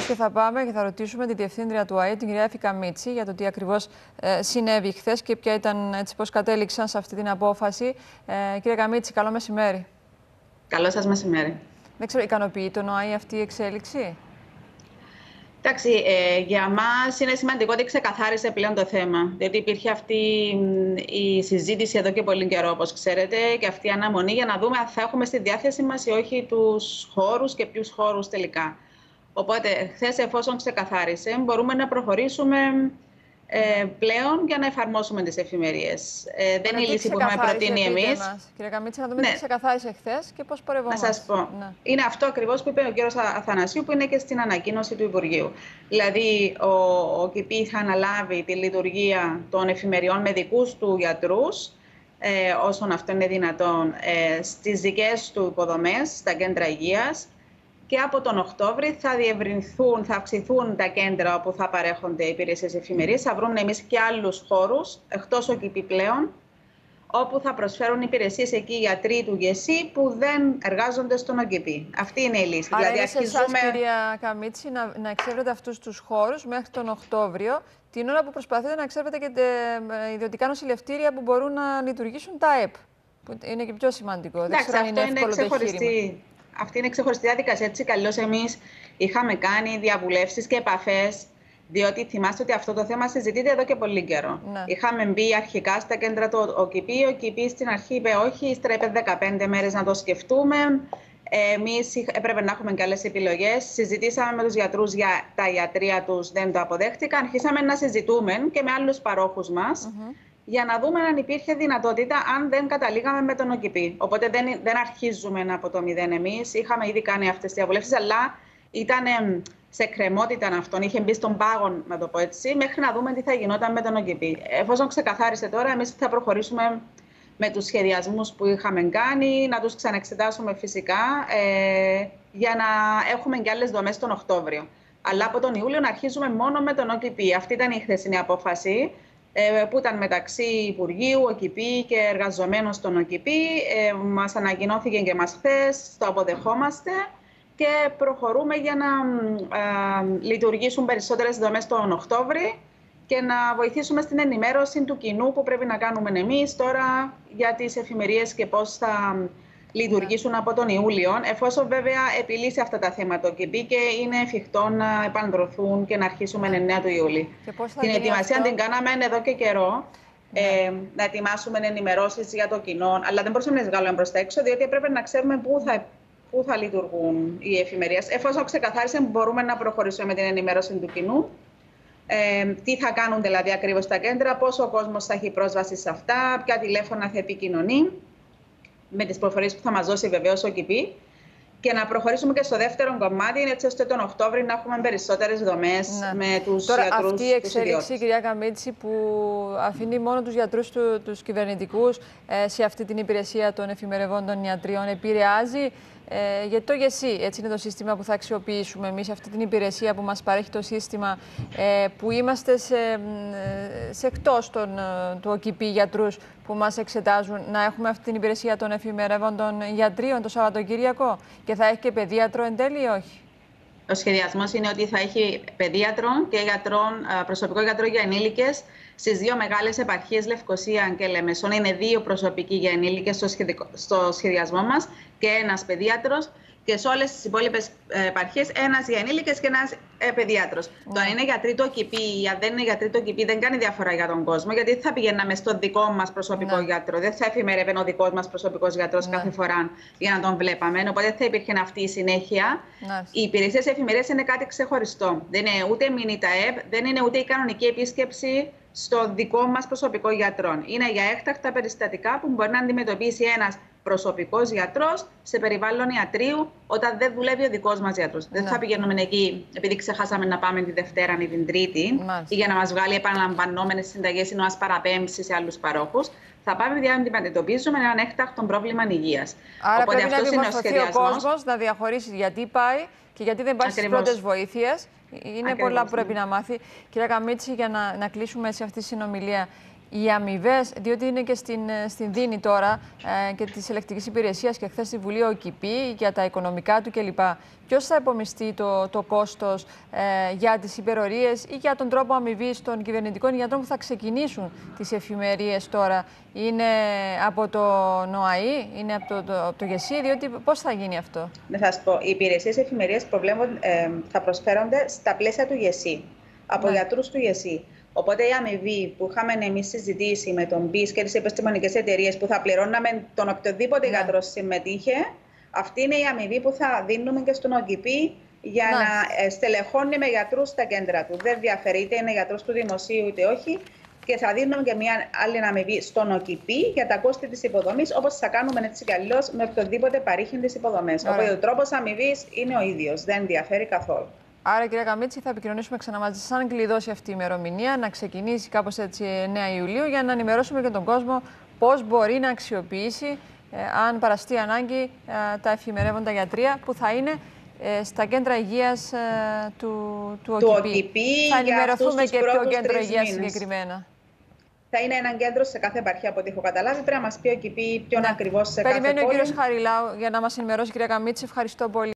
ακριβώς και θα πάμε και θα ρωτήσουμε τη Διευθύντρια του ΑΕΤ, την κυρία Έφη Καμίτση, για το τι ακριβώς συνέβη χθες και ποια ήταν, έτσι, πώς κατέληξαν σε αυτή την απόφαση. Κυρία Καμίτση, καλό μεσημέρι. Καλό σας μεσημέρι. Δεν ξέρω, ικανοποιεί τον ΟΑΗ αυτή η εξέλιξη? Εντάξει, για μας είναι σημαντικό ότι ξεκαθάρισε πλέον το θέμα. Διότι υπήρχε αυτή η συζήτηση εδώ και πολύ καιρό, όπως ξέρετε, και αυτή η αναμονή για να δούμε αν θα έχουμε στη διάθεση μας ή όχι τους χώρους και ποιους χώρους τελικά. Οπότε, χθες, εφόσον ξεκαθάρισε, μπορούμε να προχωρήσουμε πλέον για να εφαρμόσουμε τις εφημερίες. Δεν είναι η λύση που έχουμε προτείνει εμείς. Κύριε Καμίτση, να δούμε τι ξεκαθάρισε χθες και πώς πορευόμαστε. Να σας πω. Ναι. Είναι αυτό ακριβώς που είπε ο κύριος Αθανασίου, που είναι και στην ανακοίνωση του Υπουργείου. Δηλαδή, ο ΚΥΠΗ θα αναλάβει τη λειτουργία των εφημεριών με δικούς του γιατρούς, όσον αυτό είναι δυνατόν, στις δικές του υποδομές, στα κέντρα υγείας. Και από τον Οκτώβρη θα διευρυνθούν, θα αυξηθούν τα κέντρα όπου θα παρέχονται υπηρεσίες εφημερίες. Θα βρούμε εμείς και άλλους χώρους, εκτός ΟΚΥΠΗ πλέον, όπου θα προσφέρουν υπηρεσίες εκεί οι γιατροί του ΓΕΣΥ που δεν εργάζονται στον ΟΚΥΠΗ. Αυτή είναι η λύση. Άρα δηλαδή, είναι σε εσάς, κυρία Καμίτση, να εξεύρετε αυτούς τους χώρους μέχρι τον Οκτώβριο, την ώρα που προσπαθείτε να εξεύρετε και ιδιωτικά νοσηλευτήρια που μπορούν να λειτουργήσουν τα ΑΕΠ. Που είναι και πιο σημαντικό. Εντάξει, δεν ξέρω αν είναι εύκολο το εγχείρημα. Αυτή είναι ξεχωριστή διαδικασία. Έτσι, καλώς εμείς είχαμε κάνει διαβουλεύσεις και επαφές, διότι θυμάστε ότι αυτό το θέμα συζητείται εδώ και πολύ καιρό. Ναι. Είχαμε μπει αρχικά στα κέντρα του ΟΚΥΠΗ. Ο ΚΥΠΗ στην αρχή είπε όχι, ύστερα είπε 15 μέρες να το σκεφτούμε. Εμείς έπρεπε να έχουμε και άλλες επιλογές. Συζητήσαμε με τους γιατρούς για τα ιατρεία τους, δεν το αποδέχτηκαν. Αρχίσαμε να συζητούμε και με άλλους παρόχους μας. Για να δούμε αν υπήρχε δυνατότητα, αν δεν καταλήγαμε με τον ΟΚΥΠΗ. Οπότε δεν αρχίζουμε από το μηδέν εμείς. Είχαμε ήδη κάνει αυτές τις διαβουλεύσεις, αλλά ήταν σε κρεμότητα αυτόν. Είχε μπει στον πάγο, να το πω έτσι, μέχρι να δούμε τι θα γινόταν με τον ΟΚΥΠΗ. Εφόσον ξεκαθάρισε τώρα, εμείς θα προχωρήσουμε με τους σχεδιασμούς που είχαμε κάνει, να τους ξαναεξετάσουμε φυσικά, για να έχουμε και άλλες δομές τον Οκτώβριο. Αλλά από τον Ιούλιο να αρχίζουμε μόνο με τον ΟΚΥΠΗ. Αυτή ήταν η χθεσινή απόφαση, που ήταν μεταξύ Υπουργείου, ΟΚΥΠΗ και εργαζομένων στον ΟΚΥΠΗ. Μας ανακοινώθηκε και μας χθες, το αποδεχόμαστε και προχωρούμε για να λειτουργήσουν περισσότερες δομές τον Οκτώβρη και να βοηθήσουμε στην ενημέρωση του κοινού που πρέπει να κάνουμε εμείς τώρα για τις εφημερίες και πώς θα λειτουργήσουν από τον Ιούλιο, εφόσον βέβαια επιλύσει αυτά τα θέματα το ΚΥΠΗ και είναι εφικτό να επανδρωθούν και να αρχίσουμε 9 του Ιούλη. Την ετοιμασία την κάναμε εδώ και καιρό, να ετοιμάσουμε ενημερώσεις για το κοινό, αλλά δεν μπορούσαμε να τις βγάλουμε προς τα έξω, διότι έπρεπε να ξέρουμε πού θα λειτουργούν οι εφημερίες. Εφόσον ξεκαθάρισε, μπορούμε να προχωρήσουμε με την ενημέρωση του κοινού. Τι θα κάνουν δηλαδή ακριβώς τα κέντρα, πόσο ο κόσμος θα έχει πρόσβαση σε αυτά, ποια τηλέφωνα θα επικοινωνεί, με τις προφορίες που θα μας δώσει βεβαίως ο ΚΥΠΗ, και να προχωρήσουμε και στο δεύτερο κομμάτι, έτσι ώστε τον Οκτώβριο να έχουμε περισσότερες δομές με τους γιατρούς. Τώρα, αυτή η εξέλιξη, κυρία Καμίτση, που αφήνει μόνο τους γιατρούς τους κυβερνητικούς σε αυτή την υπηρεσία των εφημερευόντων ιατριών, επηρεάζει γιατί το ΓΕΣΥ, έτσι είναι το σύστημα που θα αξιοποιήσουμε εμείς, αυτή την υπηρεσία που μας παρέχει το σύστημα, που είμαστε σε εκτός του ΟΚΥΠΗ γιατρούς που μας εξετάζουν, να έχουμε αυτή την υπηρεσία των εφημερεύοντων γιατρίων το Σαββατοκύριακο και θα έχει και παιδίατρο εν τέλει ή όχι? Ο σχεδιασμός είναι ότι θα έχει παιδίατρο και προσωπικό γιατρό για ενήλικες στις δύο μεγάλες επαρχίες, Λευκοσία και Λεμεσόν. Είναι δύο προσωπικοί για ενήλικες στο σχεδιασμό μας και ένας παιδίατρος. Και σε όλες τις υπόλοιπες επαρχίες ένας για ενήλικες και ένας παιδίατρος. Το αν είναι γιατροί του ΟΚΥΠΗ ή αν δεν είναι γιατροί του ΟΚΥΠΗ δεν κάνει διαφορά για τον κόσμο, γιατί θα πηγαίναμε στον δικό μας προσωπικό γιατρό. Δεν θα εφημερεύει ο δικός μας προσωπικός γιατρός κάθε φορά για να τον βλέπαμε. Οπότε θα υπήρχε αυτή η συνέχεια. Οι υπηρεσίες εφημερίες είναι κάτι ξεχωριστό. Δεν είναι ούτε μινιταέπ, δεν είναι ούτε η κανονική επίσκεψη στο δικό μας προσωπικό γιατρό. Είναι για έκτακτα περιστατικά που μπορεί να αντιμετωπίσει ένας προσωπικός γιατρός σε περιβάλλον ιατρίου όταν δεν δουλεύει ο δικός μας γιατρός. Δεν θα πηγαίνουμε εκεί επειδή ξεχάσαμε να πάμε τη Δευτέρα ή την Τρίτη ή για να μας βγάλει επαναλαμβανόμενες συνταγές ή να μας παραπέμψει σε άλλους παρόχους. Θα πάμε για να αντιμετωπίζουμε έναν έκτακτο πρόβλημα υγείας. Άρα οπότε πρέπει να δημορφωθεί ο κόσμος, να διαχωρίσει γιατί πάει και γιατί δεν πάει στις πρώτες βοήθειες. Είναι πολλά που πρέπει να μάθει. Κυρία Καμίτση, για να κλείσουμε σε αυτή τη συνομιλία. Οι αμοιβές, διότι είναι και στην Δίνη τώρα και της Ελεκτρικής Υπηρεσίας και χθες στη Βουλή ο ΚΙΠΗ για τα οικονομικά του κλπ. Ποιος θα επομιστεί το κόστος για τις υπερορίες ή για τον τρόπο αμοιβής των κυβερνητικών γιατρών που θα ξεκινήσουν τις εφημερίες τώρα? Είναι από το ΝΟΑΗ, είναι από το ΓΕΣΥ, διότι πώς θα γίνει αυτό? Να σας πω, οι υπηρεσίες εφημερίες θα προσφέρονται στα πλαίσια του ΓΕΣΥ, από γιατρούς του ΓΕΣΥ. Οπότε η αμοιβή που είχαμε εμείς συζητήσει με τον BIS και τις επιστημονικές εταιρείες που θα πληρώναμε τον οποιοδήποτε γιατρό συμμετείχε, αυτή είναι η αμοιβή που θα δίνουμε και στον ΟΚΙΠΗ για να στελεχώνει με γιατρούς στα κέντρα του. Δεν διαφέρει είτε είναι γιατρός του δημοσίου είτε όχι. Και θα δίνουμε και μια άλλη αμοιβή στον ΟΚΙΠΗ για τα κόστη της υποδομής, όπως θα κάνουμε έτσι κι αλλιώς με οποιοδήποτε παρήχει τις υποδομές. Οπότε ο τρόπος αμοιβής είναι ο ίδιος, δεν διαφέρει καθόλου. Άρα, κυρία Καμίτση, θα επικοινωνήσουμε ξανά μαζί σας, αν κλειδώσει αυτή η ημερομηνία, να ξεκινήσει κάπως έτσι 9 Ιουλίου, για να ενημερώσουμε και τον κόσμο πώς μπορεί να αξιοποιήσει, αν παραστεί ανάγκη, τα εφημερεύοντα γιατρία που θα είναι στα κέντρα υγείας του ΟΚΙΠΗ. Θα ενημερωθούμε και ποιο κέντρο υγείας συγκεκριμένα. Θα είναι ένα κέντρο σε κάθε επαρχία, από ό,τι έχω καταλάβει. Πρέπει να μας πει ο ΟΚΙΠΗ ποιον ακριβώς σε κάθε πόλη. Περιμένει ο κύριος Χαριλάου για να μας ενημερώσει, κυρία Καμίτση. Ευχαριστώ πολύ.